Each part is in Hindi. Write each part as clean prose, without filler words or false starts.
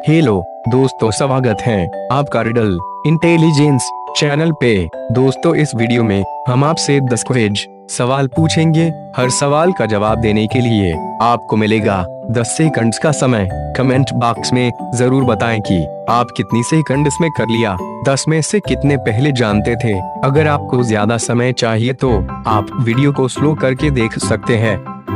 हेलो दोस्तों, स्वागत है आपका रिडल इंटेलिजेंस चैनल पे। दोस्तों, इस वीडियो में हम आपसे 10 क्विज सवाल पूछेंगे। हर सवाल का जवाब देने के लिए आपको मिलेगा 10 सेकंड्स का समय। कमेंट बॉक्स में जरूर बताएं कि आप कितनी सेकंड्स में कर लिया, 10 में से कितने पहले जानते थे। अगर आपको ज्यादा समय चाहिए तो आप वीडियो को स्लो करके देख सकते हैं।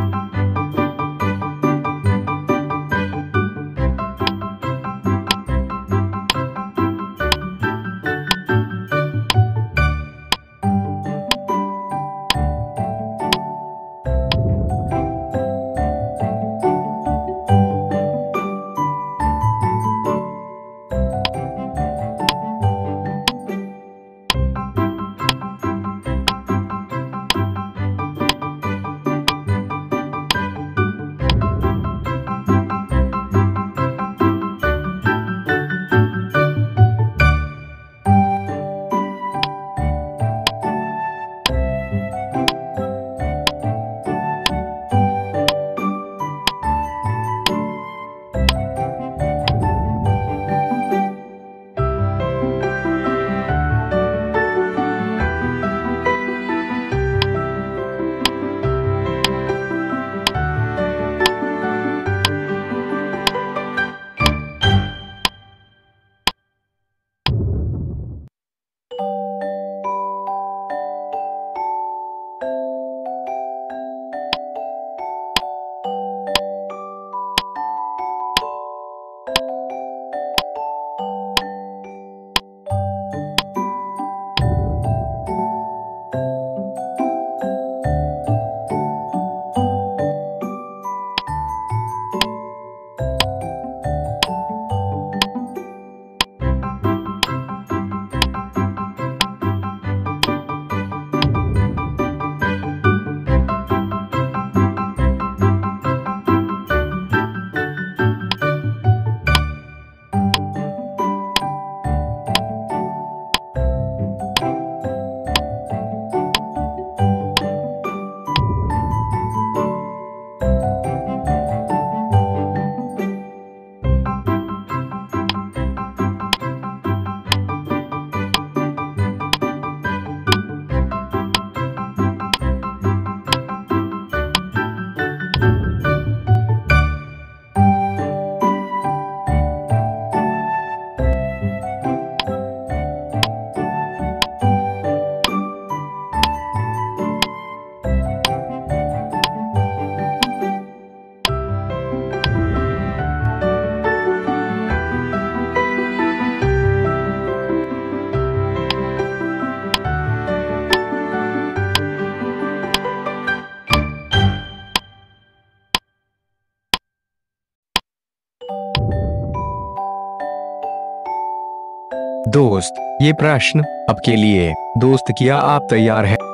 दोस्त, ये प्रश्न आपके लिए। दोस्त, क्या आप तैयार हैं?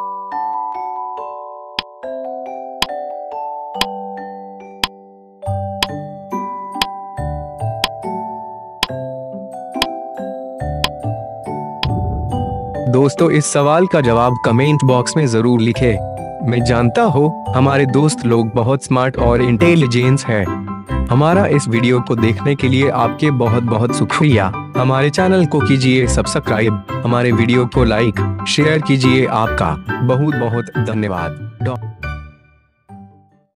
दोस्तों, इस सवाल का जवाब कमेंट बॉक्स में जरूर लिखें। मैं जानता हूँ हमारे दोस्त लोग बहुत स्मार्ट और इंटेलिजेंस हैं। हमारा इस वीडियो को देखने के लिए आपके बहुत बहुत शुक्रिया। हमारे चैनल को कीजिए सब्सक्राइब, हमारे वीडियो को लाइक शेयर कीजिए। आपका बहुत बहुत धन्यवाद।